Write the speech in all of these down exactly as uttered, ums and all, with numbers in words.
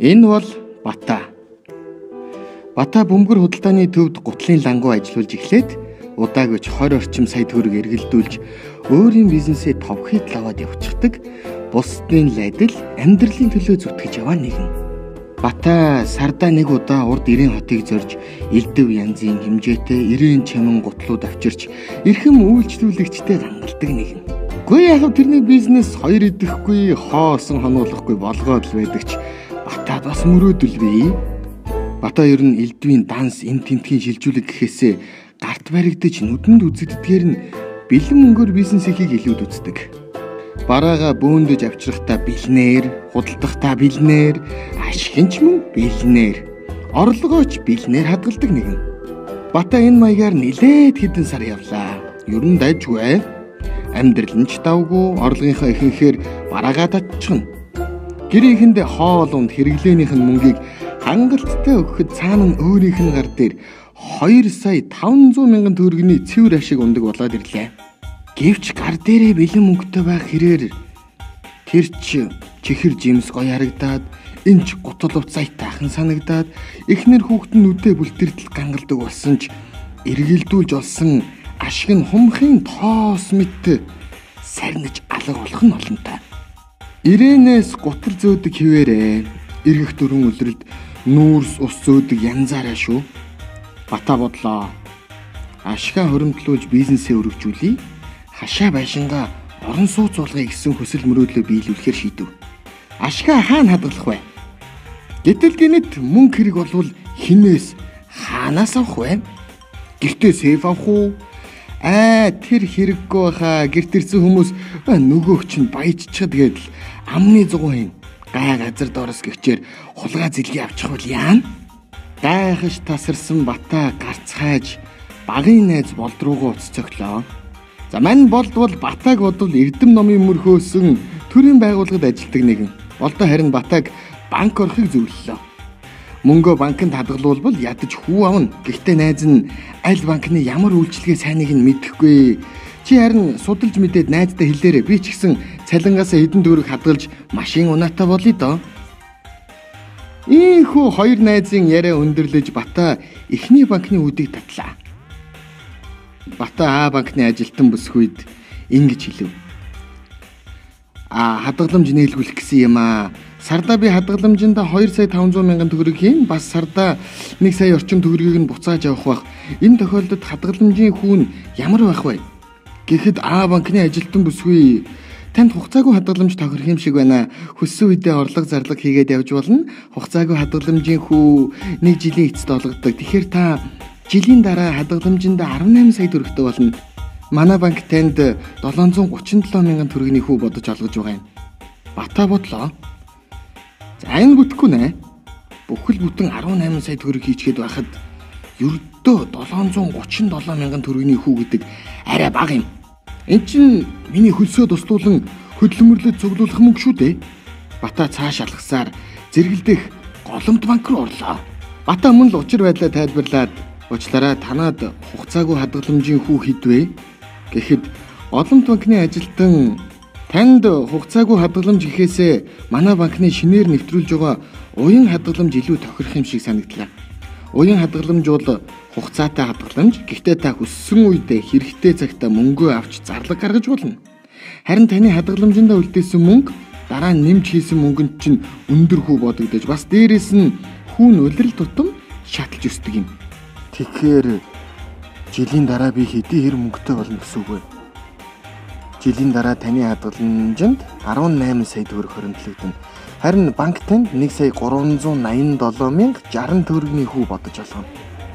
Энэ бол Бата. Бата бөмбөр худалдааны төвд гутлын лангуу ажиллуулж эхлээд удаагүй хойд орчим сая төгрөг эргэлдүүлж өөрийн бизнесээ товхид лаваад явчихдаг бусдын лайдал амьдралын төлөө зүтгэж яваа нэгэн. Бата сардаа нэг удаа урд ирээн хотыг зорж элдв янзын хэмжээтэй ирээн чамин гутлууд авчирч эрхэм үйлчлүүлэгчтэй гангалдаг нэгэн. Гүй яг тэрний бизнес хоёр идэхгүй хоосон хонуулахгүй болгоод л байдаг ч Батад бас мөрөөдөл бий. Бата ер нь элдвийн данс эм тентгийн шилжүүлэг гэхээсээ гарт баригдаж нүдэнд үзэгддгээр нь бэлэн мөнгөөр бизнес хийхийг илүүд үздэг. Бараага бөөндөж авчрахтаа бэлнээр, худалдахдаа бэлнээр, ашигч мөн бэлнээр, орлогооч бэлнээр хадгалдаг нэгэн. Бата энэ маягаар нилээд хэдэн сар явлаа. Ер нь дайжгүй. Амьдрал нь ч давгүй, орлогынхаа ихэнхээр бараагаа татчихна. Гэрийнхэнд хоол унд хэрэглээнийх нь мөнгийг хангалттай өгөхөд цаана нь өөрийнх нь гар дээр хоёр сая таван зуун мянган төгрөгийн цэвэр ашиг ундаг болоод ирлээ. Гэвч гар дээрээ бэлэн мөнгөтэй байх хэрээр тэр ч чихэр жимс гоё харагдаад энэ ч гутал уцай таахан санагдаад эхнэр хүүхэд нь нүдээ бүлтэрдэл гангалдаг болсон ч эргэлдүүлж олсон ашиг нь хумхын тоос мэт сарниж алга болох нь олонтой. Ирээнээс гутал зөөдөг хിവэрээ эргэх дөрвөн үлрэлд нүүрс ус зөөдөг янзаараа шүү. Бата бодлоо. Ашгаа хоримтлуулж бизнесээ өргөжүүлье. Хашаа байшингаа орон сууц болгоё гэсэн хүсэл мөрөөдлөө биелүүлэхээр шийдэв. Ашгаа хаана хадгалах вэ? Гэтэл гинэт мөнгө хэрэг болвол хинээс хаанаас авах вэ? Гэртээ сейф авах уу? Аа тэр хэрэггүй хаа гэрт ирсэн хүмүүс нөгөөх чинь баяжчихад гээд л амны зугуун гай газар доороос гихчээр хулгай зэлгий авчих бол яана? Гайхаж тасарсан Бата гарцхайж багын найз болд руугаа уц цоглоо. За мань болд бол Батаг бодвол эрдэм номын мөрхөөсөн төрийн байгууллагад ажилладаг нэгэн. Болдоо харин Батаг банк орохыг зөвлөлөө. Мөнгөө банкнд хадгалуулбал ядаж хүү авна. Гэхдээ найз нь аль банкны ямар үйлчилгээ сайныг нь мэдэхгүй. Чи харин судалж мэдээд найздаа хэлээрэ. Би ч гэсэн цалингаасаа хэдэн төгрөг хадгалж машин унаатай болъё доо. Ийхүү хоёр найзын яриа өндөрлөж Бата эхний банкны үдийг татлаа. Бата А банкны ажилтан босх үед ингэж хэлв. А хадгаламж нээлгүүлэх гэсэн юм аа. Сардаа би хадгаламжинд хоёр сая таван зуун мянган төгрөг хийн. Бас сардаа нэг сая орчим төгрөгийг нь буцааж авах бах. Энэ тохиолдолд хадгаламжийн хүүн ямар байх вэ? Гэхэд А банкны ажилтан бүсгүй танд хугацаагүй хадгаламж тохирох юм шиг байна. Хүссэн үедээ орлого зарлага хийгээд явж болно. Хугацаагүй хадгаламжийн хүү нэг жилийн эцэст олгодог. Тэгэхээр та жилийн дараа хадгаламжинд арван найман сая төгрөгтэй болно. Манай банк танд долоон зуун гучин долоо мянган төгрөгийн хүү бодож олгож байгаа юм. Бата бодлоо. За энэ бүтэхгүй нэ. Бүхэл бүтэн арван найман сая төгрөг хийчгээд байхад ердөө долоон зуун гучин долоо мянган төгрөгийн хүү гэдэг арай бага юм. Энд чинь миний хөлсөө туслуулан хөдөлмөрлөд цуглуулах мөнгө шүү дээ. Бата цааш алгасаар зэрэгэлдэх голомт банк руу орлоо. Бата мөн л учир байдлаа тайлбарлаад уучлаарай танаад хугацаагүй хадгаламжийн хүү хийдвэ? Гэхэд голомт банкны ажилтан танд хугацаагүй хадгаламж гэхээсээ манай банкны шинээр нэвтрүүлж байгаа уян хадгаламж илүү тохирох юм шиг санагдлаа. Уян хадгаламж бол хугацаатай хадгаламж. Гэхдээ та хүссэн үедээ хэрэгтэй цагтаа мөнгөө авч зарлаг гаргаж болно. Харин таны хадгаламжиндаа үлдээсэн мөнгө дараа нь нэмж хийсэн мөнгөнд чинь өндөр хүү бодогдож бас дээрээс нь хүүн улирал тутам шаталж өсдөг юм. Тэгэхээр жилийн дараа би хэдий хэр мөнгөтэй болно гэсэн үг вэ? Жилийн дараа таны хадгаламжинд арван найман сая төгрөг хоригдлогдно. Харин банк танд нэг сая гурван зуун найман долоо мянга жарган төгрөгийн хүү бодож олгоно.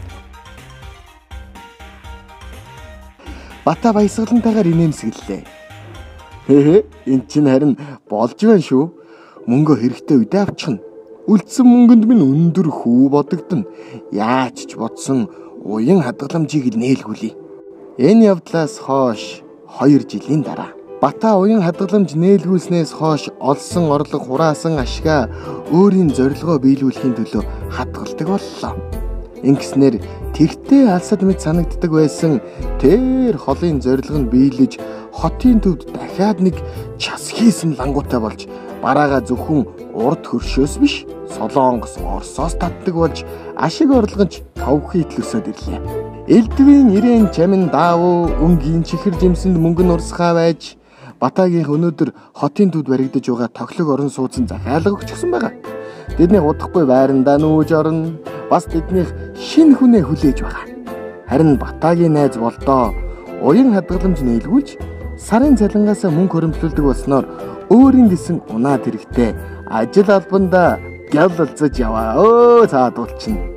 Бата баясгалантайгаар инээмсэглэлээ. Хээ эн чинь харин болж байна шүү. Мөнгө хэрэгтэй үедээ авчихна. Үлдсэн мөнгөнд минь өндөр хүү бодогдно. Яаж ч бодсон уян хадгаламжийг л нээлгүүлье. Энэ явдлаас хойш хоёр жилийн дараа Бата уян хадгаламж нээлгүүлснээс хойш олсон орлого хураасан ашгаа өөрийн зорилгоо биелүүлэхийн төлөө хадгалдаг боллоо. Ингэснээр тэгтээ алсад мэт санагддаг байсан тэр холын зорилго нь биелэж хотын төвд дахиад нэг час хийсэн лангуутай болж бараага зөвхөн урд хөршөөс биш Солонгос, Оросоос татдаг болж ашиг орлогонч тавхи итлөсөд ирлээ. Элдвийн ирээн чамин даавуу өнгийн чихэр жимсэнд мөнгө нурсгаа байж Батаагийнх өнөөдөр хотын төвд баригдаж байгаа тоглог орон сууцсан захиалга өгчихсөн байгаа. Тэдний удахгүй байрандаа нүүж орно. Бас тэднийх шинэ хүнээ хүлээж байгаа. Харин Батаагийн найз болдоо уян хадгаламж нийлгүүлж сарын цалингаас мөнгө хөрөмтлүүлдэг болсноор өөрийн гэсэн унаад хэрэгтэй. Ажил албандаа гялалцаж яваа. Өө цаадуулчин.